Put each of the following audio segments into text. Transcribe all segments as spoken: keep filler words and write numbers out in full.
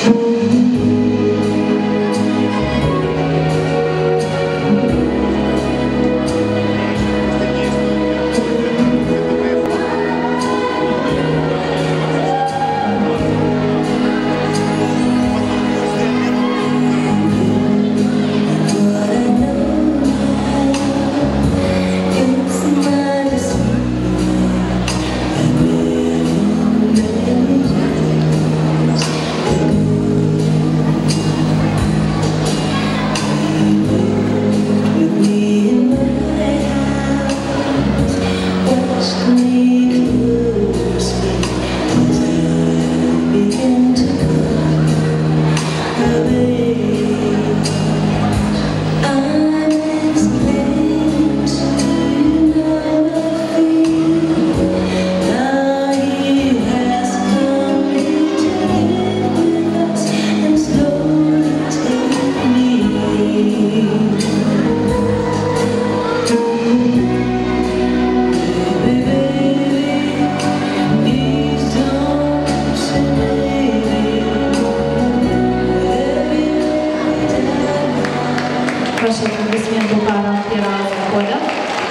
Ваши аплодисменты парам первого захода.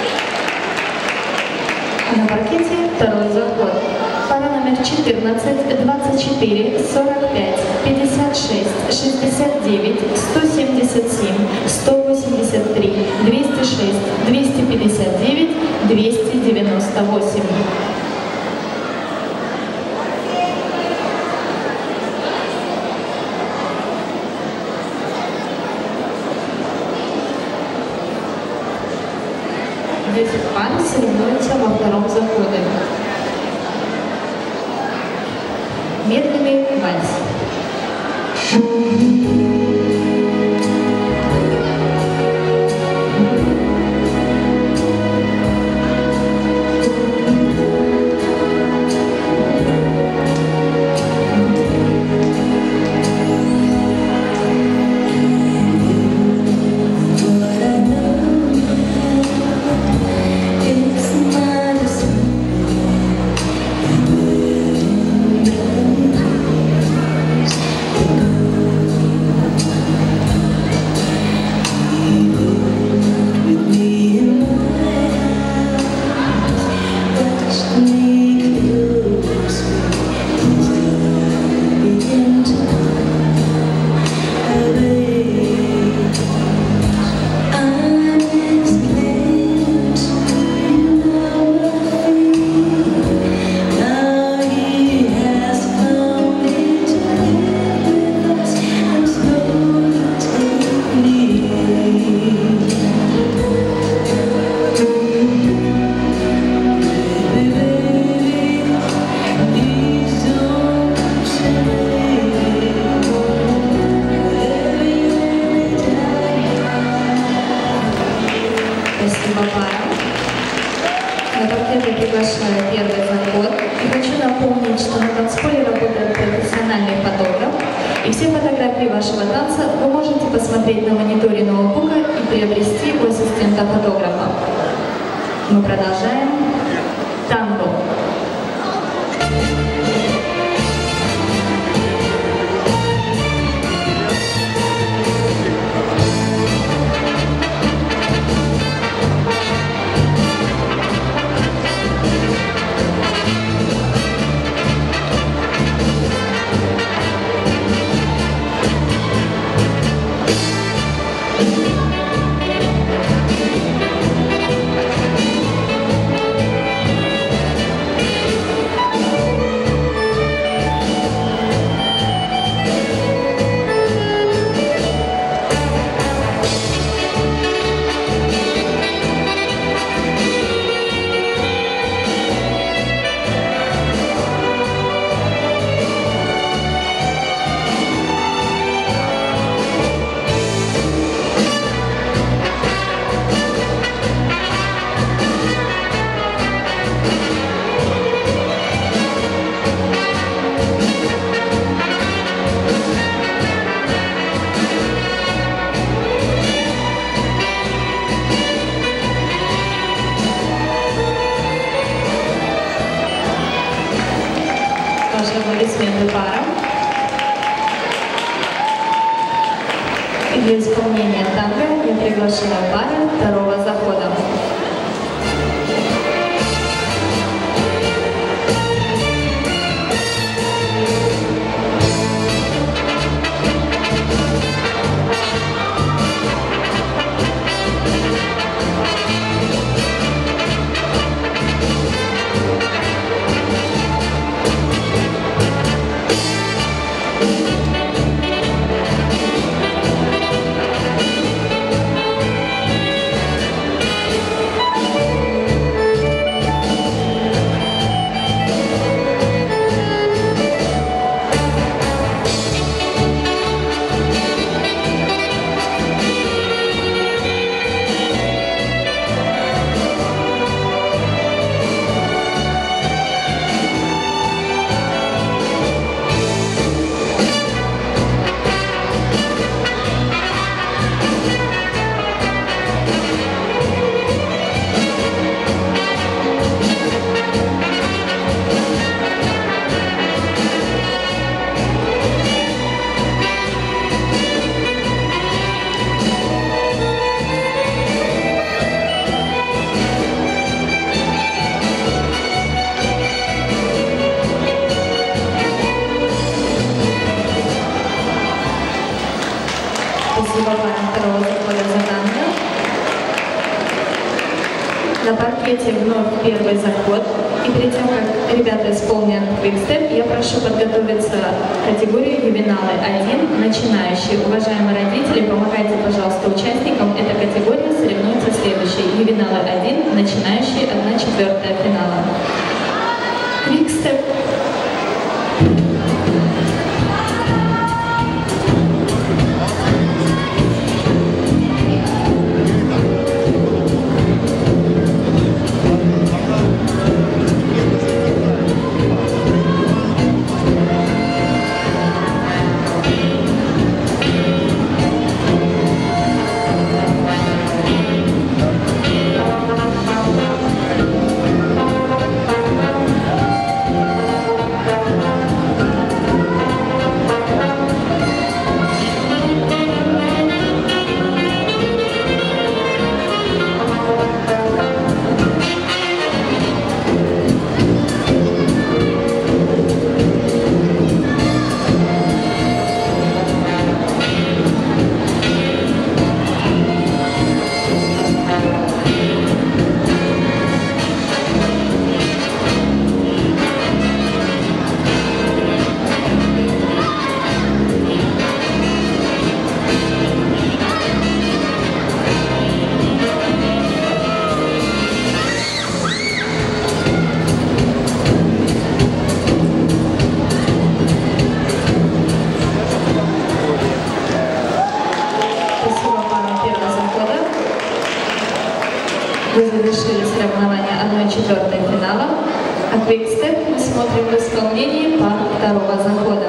А на паркете второй заход. Пара номер четырнадцать, двадцать четыре, сорок пять, пятьдесят шесть, шестьдесят девять, сто семьдесят семь, сто восемьдесят три, двести шесть, двести пятьдесят девять, двести девяносто восемь. десять пар соревнуются во втором заходе. Медленный вальс. Спасибо, пара. На паркет я приглашаю первый заход. И хочу напомнить, что на танцполе работает профессиональный фотограф. И все фотографии вашего танца вы можете посмотреть на мониторе ноутбука и приобрести у ассистента фотографа. Мы продолжаем. Танго. Для исполнения танго я приглашаю пару второго захода. Спасибо парам второго захода за танго. На паркете вновь первый заход. И перед тем, как ребята исполнят квикстеп, я прошу подготовиться к категории ювеналы один, начинающие. Уважаемые родители, помогайте, пожалуйста, участникам. Эта категория соревнуется следующей. Ювеналы один, начинающие, одна четвертая финала. Квикстеп. Вы завершили соревнования одна четвертая финала, а квикстеп мы смотрим в исполнении пар второго захода.